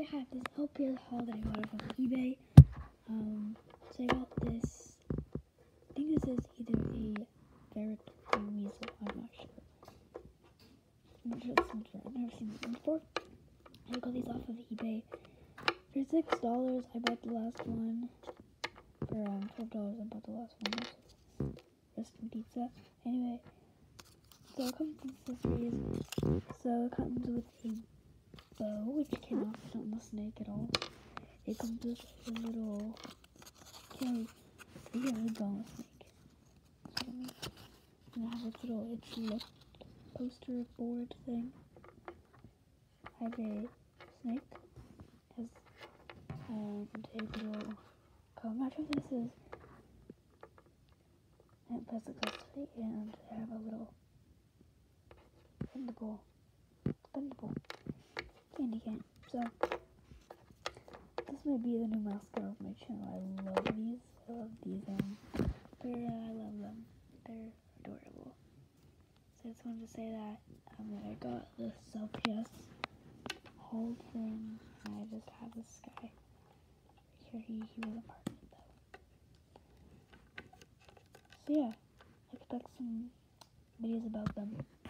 I have this LPS haul that I got off of eBay. So I got this. I think this is either a ferret or a weasel. I'm not sure. I've never seen this one before. I got these off of eBay for $6. I bought the last one for $12. I bought the last one. Rest in pizza. Anyway, so it comes with accessories. So it comes with a bow, which cannot fit on the snake at all. It comes with a little, can't really go on a snake. So, and I have this little, poster board thing. I have a snake, and a little, I'm not sure if this is plastic custody, and I have a little bendable candy cane. So this might be the new mascot of my channel. I love these. I love them. They're adorable. So I just wanted to say that I got this LPS whole thing, and I just have this guy right here. He wasn't part of it though. So yeah, expect some videos about them.